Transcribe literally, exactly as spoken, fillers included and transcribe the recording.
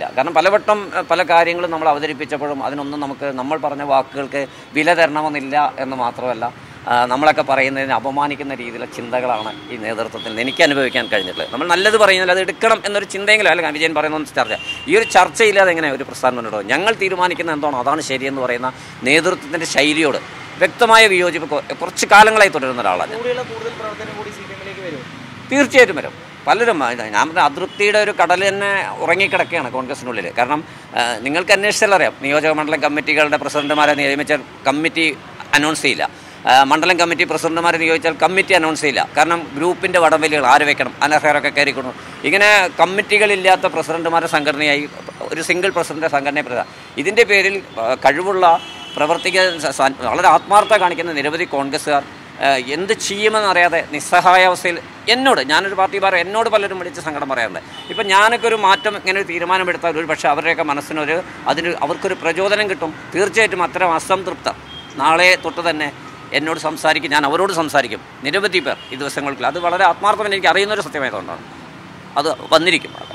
കാരണം പലവട്ടം പല കാര്യങ്ങളും നമ്മൾ അവതരിപ്പിച്ചപ്പോഴും അതിനൊന്നും നമുക്ക് നമ്മൾ പറഞ്ഞ വാക്കുകൾക്ക് വില തരണമെന്നില്ല എന്ന് മാത്രമല്ല, നമ്മളൊക്കെ പറയുന്നതിന് അപമാനിക്കുന്ന രീതിയിലുള്ള ചിന്തകളാണ് ഈ നേതൃത്വത്തിൽ എനിക്ക് അനുഭവിക്കാൻ കഴിഞ്ഞിട്ടുള്ളത്. നമ്മൾ നല്ലത് പറയുന്നത് അത് എടുക്കണം എന്നൊരു ചിന്തയെങ്കിലും അല്ല വിജയൻ പറയുന്ന ചർച്ച. ഈ ഒരു ചർച്ചയില്ലാതെ എങ്ങനെ ഒരു പ്രസ്ഥാനം മുന്നോട്ട്? ഞങ്ങൾ തീരുമാനിക്കുന്ന എന്താണോ അതാണ് ശരിയെന്ന് പറയുന്ന നേതൃത്വത്തിൻ്റെ ശൈലിയോട് വ്യക്തമായ വിയോജിപ്പ് കുറച്ച് കാലങ്ങളായി തുടരുന്ന ഒരാളാണ്. തീർച്ചയായിട്ടും വരും. പലരും ഞാൻ പറഞ്ഞ അതൃപ്തിയുടെ ഒരു കടൽ തന്നെ ഉറങ്ങിക്കിടക്കുകയാണ് കോൺഗ്രസിനുള്ളിൽ. കാരണം നിങ്ങൾക്ക് അന്വേഷിച്ചാൽ അറിയാം, നിയോജക മണ്ഡലം കമ്മിറ്റികളുടെ പ്രസിഡന്റുമാരെ നിയമിച്ച കമ്മിറ്റി അനൗൺസ് ചെയ്യില്ല, മണ്ഡലം കമ്മിറ്റി പ്രസിഡന്റുമാരെ നിയോഗിച്ചാൽ കമ്മിറ്റി അനൗൺസ് ചെയ്യില്ല. കാരണം ഗ്രൂപ്പിൻ്റെ വടംവലികൾ ആര് വെക്കണം, അനർഹരൊക്കെ കയറിക്കൊണ്ടു. ഇങ്ങനെ കമ്മിറ്റികളില്ലാത്ത പ്രസിഡന്റുമാരുടെ സംഘടനയായി ഒരു സിംഗിൾ പ്രസിഡന്റ് സംഘടനയെ ഇതിൻ്റെ പേരിൽ കഴിവുള്ള പ്രവർത്തിക്കാൻ വളരെ ആത്മാർത്ഥത കാണിക്കുന്ന നിരവധി കോൺഗ്രസ്സുകാർ എന്ത് ചെയ്യുമെന്നറിയാതെ നിസ്സഹായാവസ്ഥയിൽ എന്നോട്, ഞാനൊരു പാർട്ടി പറയാം, എന്നോട് പലരും വിളിച്ച് സങ്കടം പറയാറുണ്ട്. ഇപ്പം ഞാനൊക്കെ ഒരു മാറ്റം ഇങ്ങനെ ഒരു തീരുമാനമെടുത്താൽ ഒരു പക്ഷേ അവരുടെയൊക്കെ മനസ്സിനൊരു അതിന് അവർക്കൊരു പ്രചോദനം കിട്ടും. തീർച്ചയായിട്ടും അത്തരം അസംതൃപ്തർ നാളെ തൊട്ട് തന്നെ എന്നോട് സംസാരിക്കും, ഞാൻ അവരോട് സംസാരിക്കും. നിരവധി പേർ ഈ ദിവസങ്ങളിൽ അത് വളരെ ആത്മാർത്ഥമായി എനിക്ക് അറിയുന്നൊരു സത്യമായതുകൊണ്ടാണ് അത് വന്നിരിക്കും.